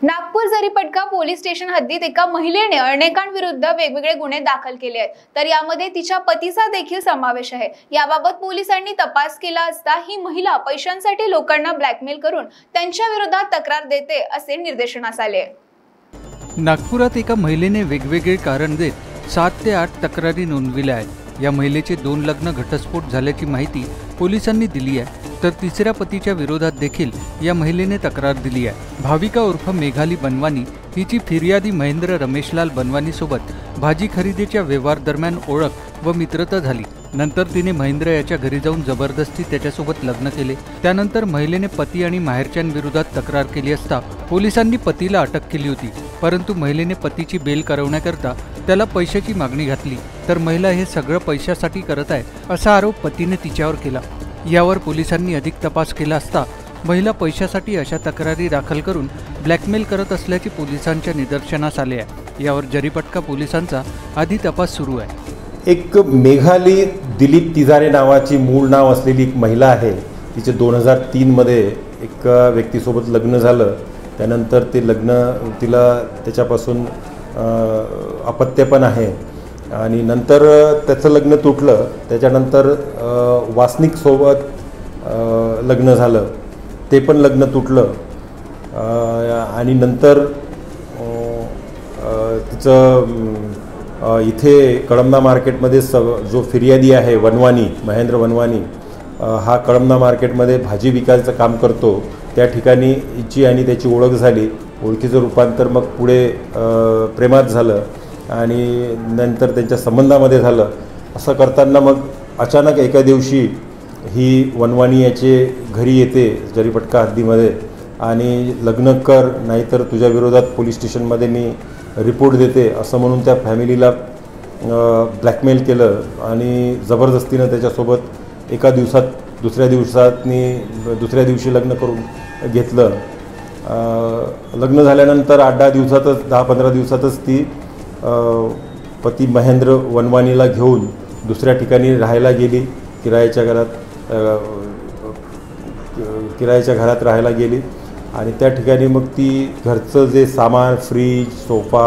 Nagpur Jaripatka police station हद्दीत एका महिलेने अनेकांविरुद्ध वेगवेगळे गुन्हे दाखल केले आहेत, तर यामध्ये तिच्या पतीचा देखील समावेश आहे। याबाबत पोलिसांनी तपास केला असता ही महिला पैशांसाठी लोकांना ब्लॅकमेल करून त्यांच्या विरोधात तक्रार देते असे निर्देशनास आले। नागपुरात एका महिलेने वेगवेगळे कारण देत 7 ते 8 तक्रारी नोंदविल्या आहेत। या महिलेचे 2 लग्न घटस्फोट झाल्याची माहिती पोलिसांनी दिली आहे, तर तिसऱ्या पतीच्या विरोधात देखील या महिलेने तक्रार दिली आहे। भाविका उर्फ मेघाली बनवानी हिची फिर्यादी महेंद्र रमेशलाल बनवानी सोबत भाजी खरेदीच्या व्यवहार दरम्यान ओळख व मित्रता झाली। नंतर तिने महेंद्र याच्या घरी जाऊन जबरदस्ती त्याच्यासोबत लग्न केले। त्यानंतर महिलेने पती आणि माहेरच्यांविरोधात तक्रार केली असता पोलिसांनी पतीला अटक केली होती, परंतु महिलेने पतीची बेल करवण्याकरता त्याला पैशाची मागणी घातली, तर महिला हे सगळं पैशासाठी करत आहे असा आरोप पतीने तिच्यावर केला। यावर पोलिसांनी अधिक तपास केला असता महिला पैशासाठी अशा तक्रारी दाखल करून ब्लॅकमेल करत असल्याचे पोलिसांच्या निदर्शनास आले आहे। यावर जरीपटका पोलिसांचा आधी तपास सुरू आहे। एक मेघाली दिलीप तिजारे नावाची मूळ नाव असलेली एक महिला आहे। तिचे 2003 मध्ये एक व्यक्तीसोबत लग्न झालं। त्यानंतर ते लग्न तिला त्याच्यापासून अपत्य पण आहे आणि नंतर त्याचं लग्न तुटलं। त्याच्यानंतर वासनिक सोबत लग्न झालं, ते पण लग्न तुटलं आणि नंतर तिचं इथे कळमना मार्केटमध्ये जो फिर्यादी आहे वनवानी महेंद्र वनवानी, हा कळमना मार्केटमध्ये भाजी विकायचं काम करतो। त्या ठिकाणी हिची आणि त्याची ओळख झाली। ओळखीचं रूपांतर मग पुढे प्रेमात झालं आणि नंतर त्यांच्या संबंधामध्ये झालं। असं करताना मग अचानक एका दिवशी ही वनवानी याचे घरी येते जरीपटका हद्दीमध्ये आणि लग्न कर, नाहीतर तुझ्या विरोधात पोलीस स्टेशनमध्ये मी रिपोर्ट देते असं म्हणून त्या फॅमिलीला ब्लॅकमेल केलं आणि जबरदस्तीनं त्याच्यासोबत एका दिवसात दुसऱ्या दिवशी लग्न करून घेतलं। लग्न झाल्यानंतर 8-10 दिवसातच 10-15 दिवसातच ती पती महेंद्र वनवानीला घेऊन दुसऱ्या ठिकाणी राहायला गेली। किरायाच्या घरात राहायला गेली आणि त्या ठिकाणी मग ती घरचं जे सामान फ्रीज, सोफा,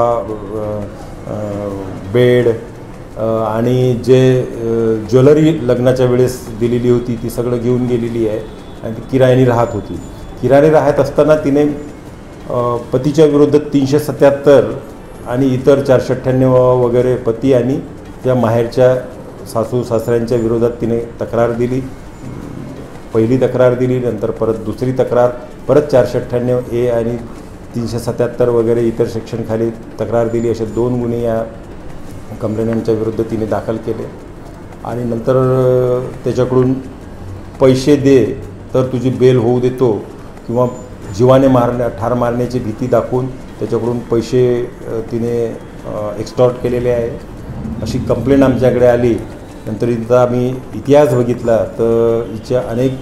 बेड आणि जे ज्वेलरी लग्नाच्या वेळेस दिलेली होती ती सगळं घेऊन गेलेली आहे आणि ती किरायाने राहत होती। किरायाने राहत असताना तिने पतीच्या विरुद्ध 377 आणि इतर 498 वगैरे पती आणि त्या माहेरच्या सासू सासऱ्यांच्या विरोधात तिने तक्रार दिली। पहिली तक्रार दिली, नंतर परत दुसरी तक्रार, परत 498A आणि 377 वगैरे इतर सेक्शनखाली तक्रार दिली। असे 2 गुन्हे या कंप्लेनंटच्या विरुद्ध तिने दाखल केले आणि नंतर त्याच्याकडून पैसे दे तर तुझी बेल होऊ देतो किंवा जीवाने ठार मारण्याची भीती दाखवून त्याच्याकडून पैसे तिने एक्स्टॉर्ट केलेले आहे अशी कंप्लेंट आमच्याकडे आली। नंतर इथं आम्ही इतिहास बघितला तर हिच्या अनेक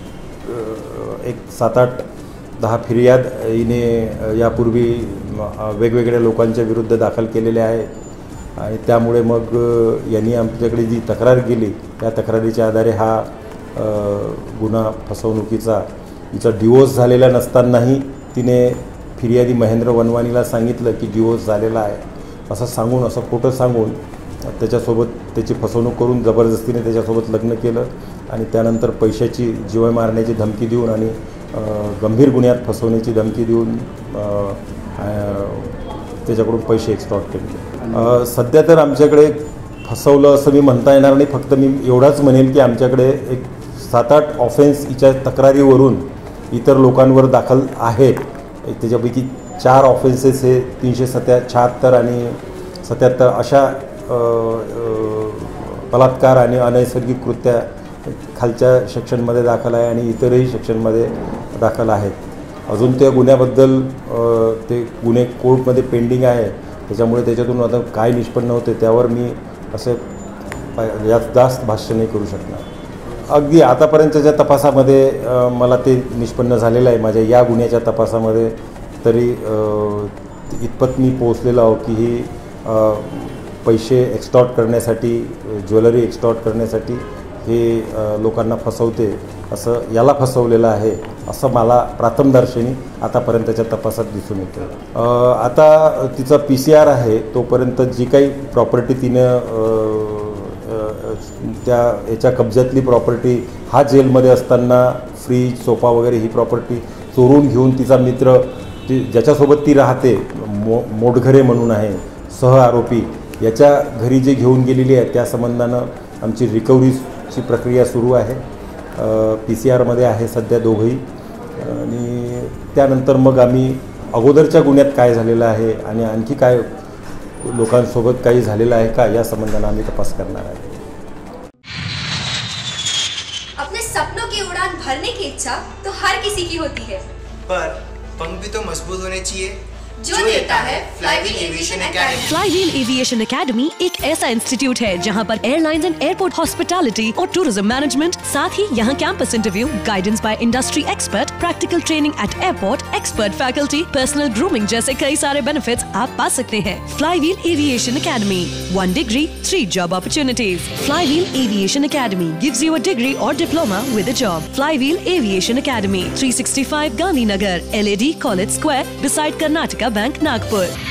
7-8-10 फिर्याद हिने यापूर्वी वेगवेगळ्या लोकांच्या विरुद्ध दाखल केलेल्या आहेत आणि त्यामुळे मग यांनी आमच्याकडे जी तक्रार केली त्या तक्रारीच्या आधारे हा गुन्हा फसवणुकीचा, हिचा डिवोर्स झालेला नसतानाही तिने फिर्यादी महेंद्र वनवानीला सांगितलं की डिवोर्स झालेला आहे असं खोटं सांगून त्याच्यासोबत त्याची फसवणूक करून जबरदस्तीने त्याच्यासोबत लग्न केलं आणि त्यानंतर पैशाची जीव मारण्याची धमकी देऊन आणि गंभीर गुन्ह्यात फसवण्याची धमकी देऊन त्याच्याकडून पैसे एक्स्टॉर्ट केले। सध्या तर आमच्याकडे फसवलं असं मी म्हणता येणार नाही, फक्त मी एवढाच म्हणेल की आमच्याकडे एक 7-8 ऑफेन्स हिच्या तक्रारीवरून इतर लोकांवर दाखल आहेत। त्याच्यापैकी 4 ऑफेन्सेस हे 376 आणि 77 अशा बलात्कार आणि अनैसर्गिक कृत्या खालच्या सेक्शनमध्ये दाखल आहे आणि इतरही सेक्शनमध्ये दाखल आहेत। अजून त्या गुन्ह्याबद्दल ते गुन्हे कोर्टमध्ये पेंडिंग आहे, त्याच्यामुळे त्याच्यातून आता काय निष्पन्न होते त्यावर मी असं जास्त भाष्य नाही करू शकणार। अगदी आतापर्यंतच्या तपासामध्ये मला ते निष्पन्न झालेलं आहे। माझ्या या गुन्ह्याच्या तपासामध्ये तरी इतपत मी पोहोचलेलो आहो की ही पैसे एक्स्टॉर्ट करण्यासाठी, ज्वेलरी एक्स्टॉर्ट करण्यासाठी हे लोकांना फसवते, असं याला फसवलेलं आहे असं मला प्राथमदर्शनी आतापर्यंतच्या तपासात दिसून येतं. आता तिचा PCR आहे, तोपर्यंत जी काही प्रॉपर्टी तिनं त्या याच्या कब्जातली प्रॉपर्टी हा जेलमध्ये असताना फ्रीज सोफा वगैरे ही प्रॉपर्टी चोरून घेऊन तिचा मित्र ज्याच्यासोबत ती राहते मोटघरे म्हणून आहे सह आरोपी, याच्या घरी जे घेऊन गेलेली आहे त्या संबंधानं आमची रिकव्हरीची प्रक्रिया सुरू आहे. PCR आहे सध्या दोघंही. आणि त्यानंतर मग आम्ही अगोदरच्या गुन्ह्यात काय झालेलं आहे आणि आणखी काय लोकांसोबत काही झालेलं आहे का या संबंधानं आम्ही तपास करणार आहे. अपने सपनों की उड़ान भरने की इच्छा तो हर किसी की होती है, पर पंख भी तो मजबूत होने चाहिए जो देता है Flywheel Aviation Academy. Flywheel Aviation Academy एक ऐसा इंस्टीट्यूट है जहां पर एयरलाइंस एंड एयरपोर्ट हॉस्पिटैलिटी और टूरिज्म मैनेजमेंट, साथ ही यहां campus interview, guidance by industry expert, practical training at airport, expert faculty, personal grooming जैसे कई सारे बेनिफिट्स आप पा सकते हैं. Flywheel Aviation Academy, 1 degree, 3 job opportunities. Flywheel Aviation Academy gives you a degree or diploma with a job. Flywheel Aviation Academy, 365 Gandhinagar, LAD College Square, beside Karnataka Bank, Nagpur.